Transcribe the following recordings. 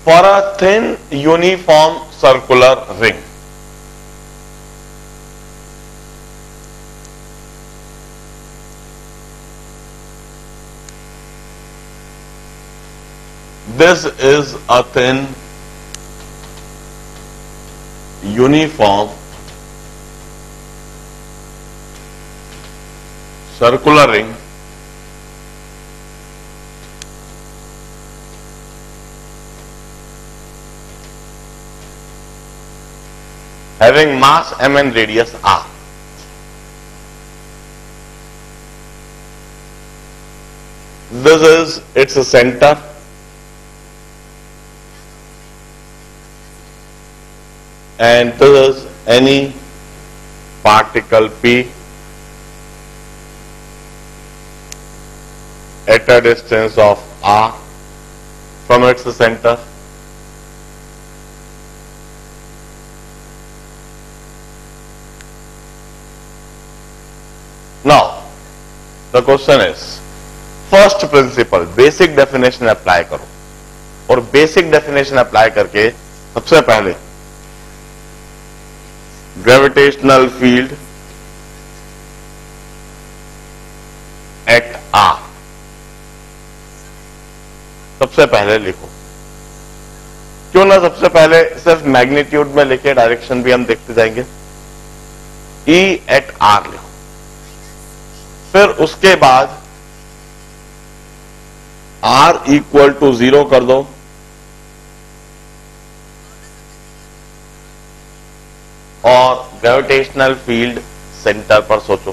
For a thin uniform circular ring, this is a thin uniform circular ring having mass m and radius r. This is its center, and this is any particle P at a distance of r from its center. Now, the question is, first principle, basic definition apply करो, और basic definition apply करके सबसे पहले gravitational field at R सबसे पहले लिखो। क्यों ना सबसे पहले सिर्फ मैग्नीट्यूड में लिखे, डायरेक्शन भी हम देखते जाएंगे। E at R लिखो, फिर उसके बाद R इक्वल टू 0 कर दो और ग्रेविटेशनल फील्ड सेंटर पर सोचो।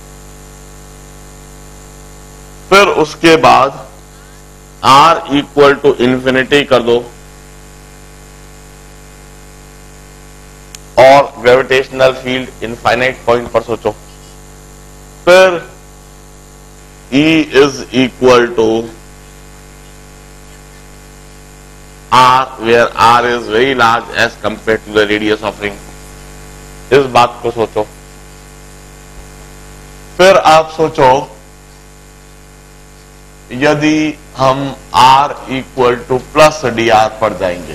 फिर उसके बाद R इक्वल टू इंफिनिटी कर दो और ग्रेविटेशनल फील्ड इनफाइनाइट पॉइंट पर सोचो। फिर E is equal to R, where R is very large as compared to the radius of ring. इस बात को सोचो। फिर आप सोचो, यदि हम R equal to plus dr पर जाएंगे,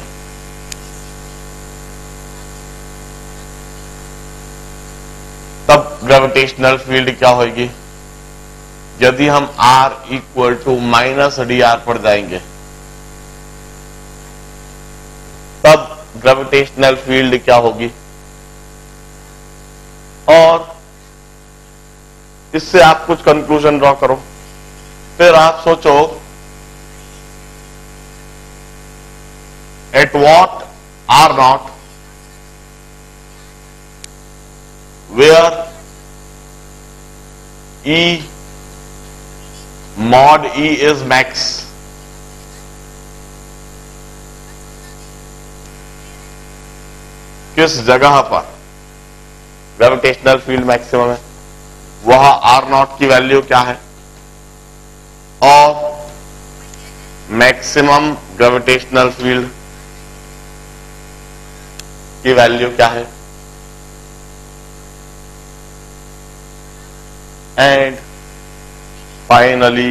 तब ग्रेविटेशनल फील्ड क्या होगी? यदि हम R equal to minus dr पर जाएंगे, तब ग्रेविटेशनल फील्ड क्या होगी? और इससे आप कुछ कंक्लूजन ड्रॉ करो। फिर आप सोचो, at what R naught, where E mod E is max, किस जगह पर ग्रेविटेशनल फील्ड मैक्सिमम है, वहां R नॉट की वैल्यू क्या है और मैक्सिमम ग्रेविटेशनल फील्ड की वैल्यू क्या है, and finally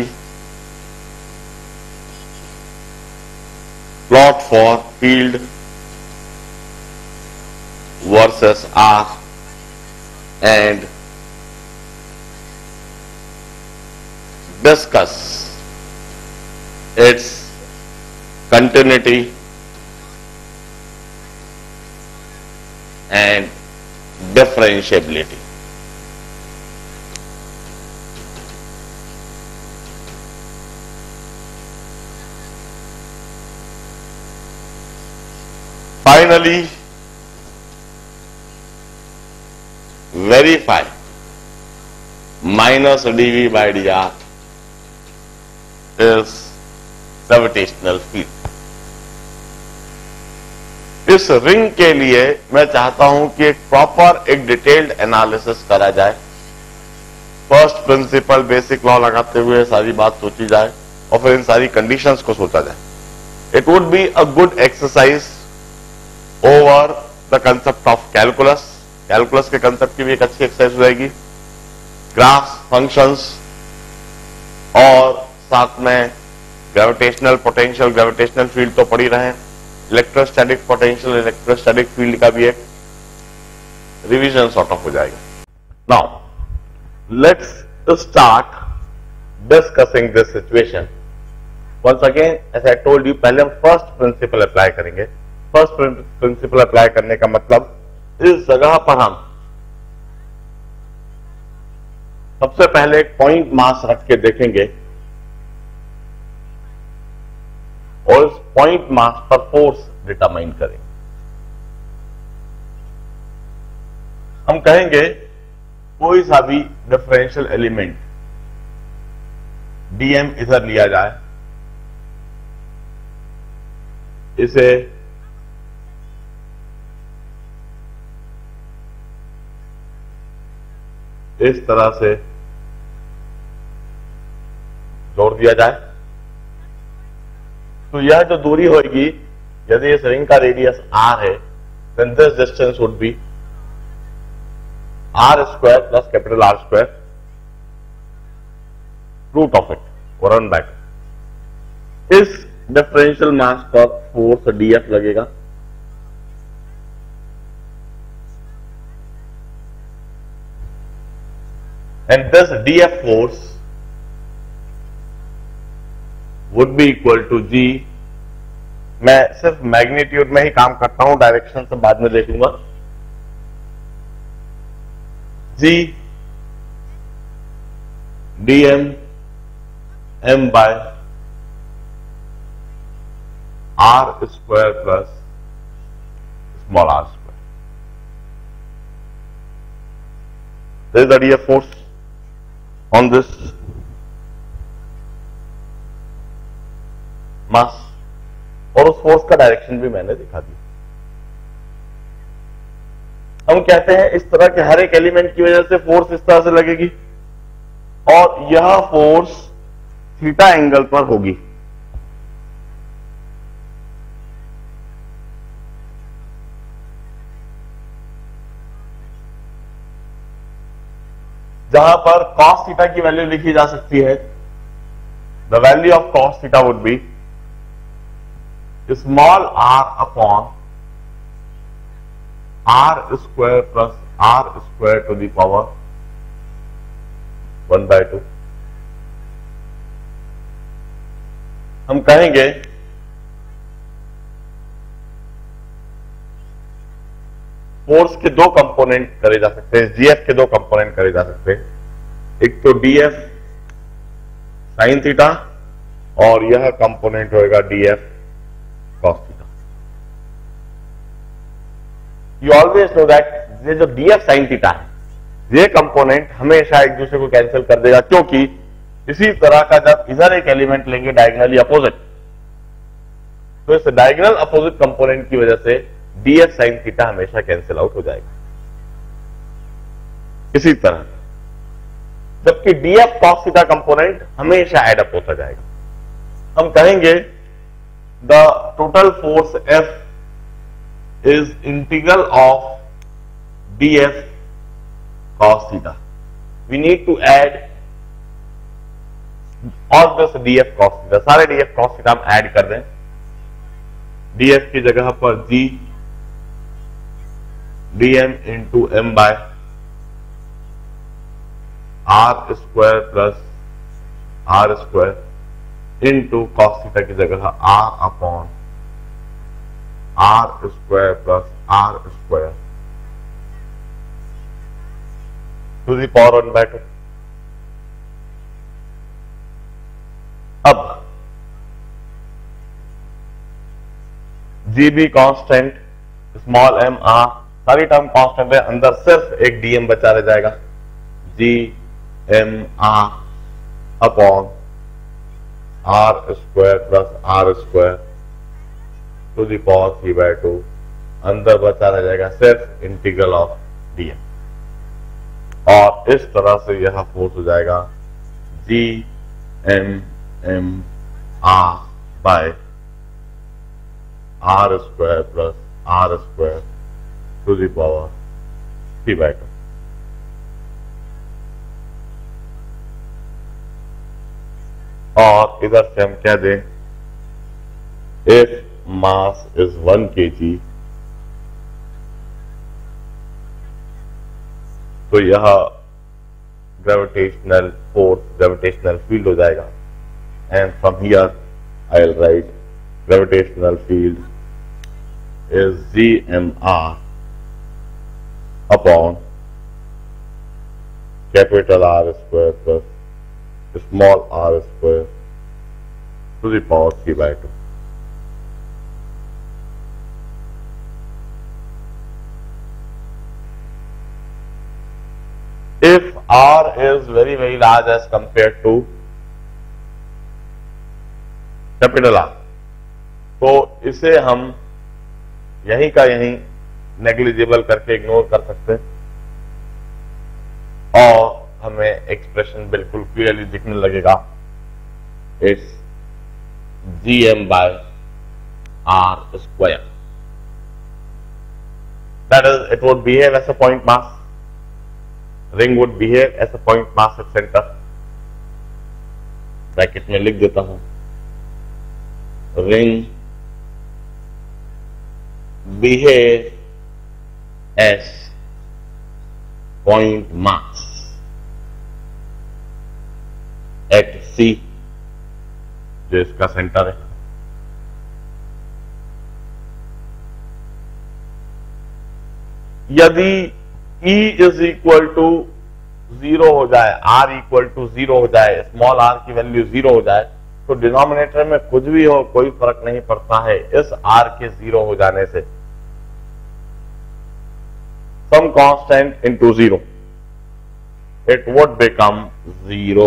plot for field versus R and discuss its continuity and differentiability. Finally, verify minus dV by dr is gravitational field. इस रिंग के लिए मैं चाहता हूं कि एक प्रॉपर, एक डिटेल्ड एनालिसिस करा जाए। फर्स्ट प्रिंसिपल, बेसिक लॉ लगाते हुए सारी बात सोची जाए और फिर इन सारी कंडीशंस को सोचा जाए। It would be a good exercise over the concept of calculus. Calculus के कंसेप्ट की भी एक अच्छी एक्सरसाइज हो जाएगी। ग्राफ्स, फंक्शंस और साथ में ग्रेविटेशनल पोटेंशियल, ग्रेविटेशनल फील्ड तो पढ़ ही रहे हैं। इलेक्ट्रोस्टैटिक पोटेंशियल, इलेक्ट्रोस्टैटिक फील्ड का भी एक रिवीजन सॉर्ट ऑफ हो जाएगा. Now let's start discussing this situation. Once again as I told you, पहले हम फर्स्ट प्रिंसिपल अप्लाई करेंगे. फर्स्ट प्रिंसिपल अप्लाई करने का मतलब, इस जगह पर हम सबसे पहले एक पॉइंट मास रख के देखेंगे और इस पॉइंट मास पर फोर्स डिटरमाइन करेंगे. हम कहेंगे कोई सा भी डिफरेंशियल एलिमेंट डीएम इधर लिया जाए, इसे इस तरह से जोड़ दिया जाए, तो यह जो दूरी होगी, यदि इस रिंग का रेडियस r है, then this distance would be r square plus capital R square root of it or 1/2. इस डिफरेंशियल मास पर फोर्स dF लगेगा. And this dF force would be equal to G. मैं सिर्फ magnitude में ही काम करता हूं, डायरेक्शन से बाद में देखूंगा. G dm m by r square plus small r square. This is the dF force on this मास, और उस फोर्स का डायरेक्शन भी मैंने दिखा दिया. हम कहते हैं इस तरह के हर एक एलिमेंट की वजह से फोर्स इस तरह से लगेगी और यह फोर्स थीटा एंगल पर होगी. जहां पर cos थीटा की वैल्यू लिखी जा सकती है, the value of cos theta would be small r upon r square plus r square to the power 1/2. हम कहेंगे फोर्स के दो कंपोनेंट करे जा सकते हैं, जीएफ के दो कंपोनेंट करे जा सकते हैं. एक तो डीएफ साइन थीटा और यह कंपोनेंट होएगा dF cos theta. You always know that ये जो डीएफ साइन थीटा है, ये कंपोनेंट हमेशा एक दूसरे को कैंसिल कर देगा, क्योंकि इसी तरह का जब इधर एक एलिमेंट लेंगे डायगोनली अपोजिट, तो इस डायगोनल अपोजिट कंपोनेंट की वजह से डीएफ साइन थीटा हमेशा कैंसिल आउट हो जाएगा. इसी तरह जबकि डीएफ कॉस थीटा कंपोनेंट हमेशा एड अप होता जाएगा. हम कहेंगे the total force F is integral of dF cos theta. We need to add all this dF cos theta. सारे dF cos theta हम ऐड कर दें. dF की जगह पर G dm into m by r square plus r square into cos theta की जगह r upon r square plus r square to the power 1/2. अब G be constant, small m R, सारी term constant है, अंदर सिर्फ एक dm बचा रह जाएगा. G m R upon R square plus R square to the power 3/2. अंदर बचा रह जाएगा सिर्फ इंटीग्रल ऑफ डीएम. और इस तरह से यह फोर्स हो जाएगा G M m R by R square plus R square to the power 3/2. और इधर से हम क्या दें, इफ mass is 1 kg, तो यह ग्रेविटेशनल फोर्स, ग्रेविटेशनल फील्ड हो जाएगा. And from here I will write gravitational field is GMR upon capital R square plus small r square to the power 3/2. If R is very large as compared to capital R, तो इसे हम यहीं का यहीं negligible करके ignore कर सकते हैं और हमें एक्सप्रेशन बिल्कुल क्लियरली दिखने लगेगा. It's GM/R square. That is, it would behave as a point mass. Ring would behave as a point mass at center. Bracket में लिख देता हूं, ring behave as point mass at C, जो इसका centre है. यदि E इज इक्वल टू 0 हो जाए, R इक्वल टू 0 हो जाए, स्मॉल r की वैल्यू 0 हो जाए, तो डिनोमिनेटर में कुछ भी हो कोई फर्क नहीं पड़ता है इस R के 0 हो जाने से. Some constant into 0, it would become 0.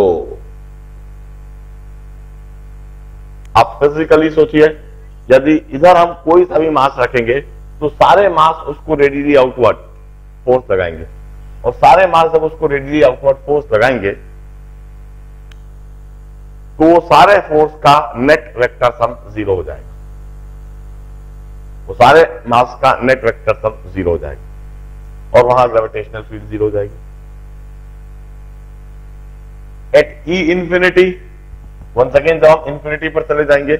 आप फिजिकली सोचिए, यदि इधर हम कोई सा भी मास रखेंगे तो सारे मास उसको रेडियली आउटवर्ड फोर्स लगाएंगे, और सारे मास जब उसको रेडियली आउटवर्ड फोर्स लगाएंगे तो वो सारे फोर्स का नेट वेक्टर सम 0 हो जाएगा. वो सारे मास का नेट वेक्टर सम 0 हो जाएगा और वहां ग्रेविटेशनल फील्ड 0 हो जाएगी. At E infinity, once again जब हम इंफिनिटी पर चले जाएंगे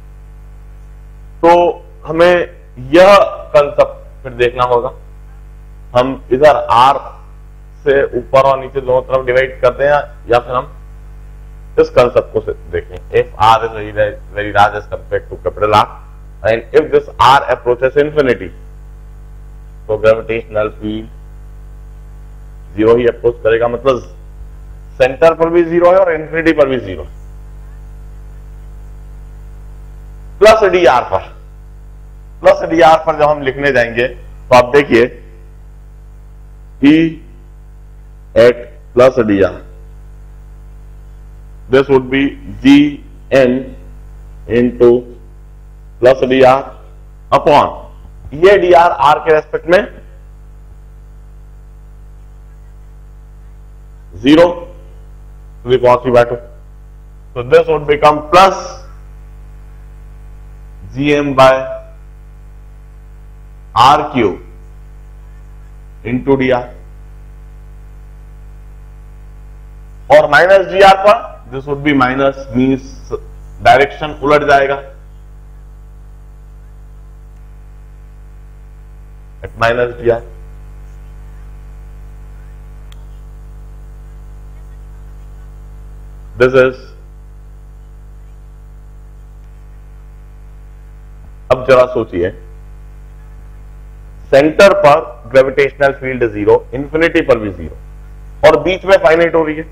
तो हमें यह कंसेप्ट फिर देखना होगा. हम इधर R से ऊपर और नीचे दोनों तरफ डिवाइड करते हैं या फिर हम इस कंसेप्ट को देखें. If R is very large as compared to capital R and if this R approaches infinity, तो ग्रेविटेशनल फील्ड 0 ही अप्रोच करेगा. मतलब सेंटर पर भी 0 है और इंफिनिटी पर भी 0 है. प्लस dr पर जब हम लिखने जाएंगे तो आप देखिए E at plus dr, this would be Gn into plus dr upon ये dr r के रेस्पेक्ट में 0 to the power 3/2. So this would become plus Gm/r cube into dr और माइनस dr पर this would be minus, means direction उलट जाएगा. At minus dr this is. अब जरा सोचिए, सेंटर पर ग्रेविटेशनल फील्ड 0, इंफिनिटी पर भी 0 और बीच में फाइनाइट हो रही है.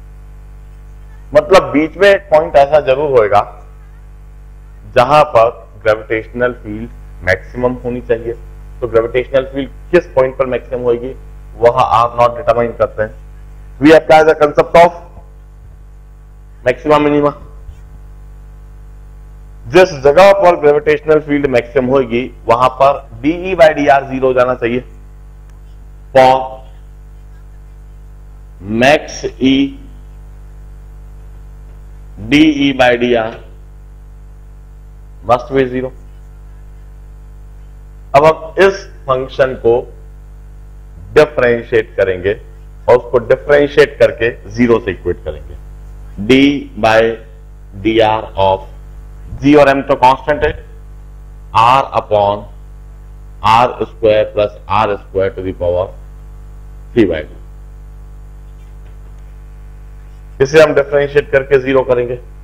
मतलब बीच में एक पॉइंट ऐसा जरूर होएगा जहां पर ग्रेविटेशनल फील्ड मैक्सिमम होनी चाहिए. तो ग्रेविटेशनल फील्ड किस पॉइंट पर मैक्सिमम होगी वह आप नॉट डिटरमाइन करते हैं. We apply the concept of maximum minima. जिस जगह पर ग्रेविटेशनल फील्ड मैक्सिमम होगी वहां पर dE/dr 0 हो जाना चाहिए. For max E dE/dr must be 0. अब हम इस फंक्शन को डिफरेंशिएट करेंगे और उसको डिफरेंशिएट करके 0 से इक्वेट करेंगे. d/dr ऑफ g और m तो कांस्टेंट है, r upon r square plus r square to the power 3/2। इसे हम डिफरेंशिएट करके 0 करेंगे।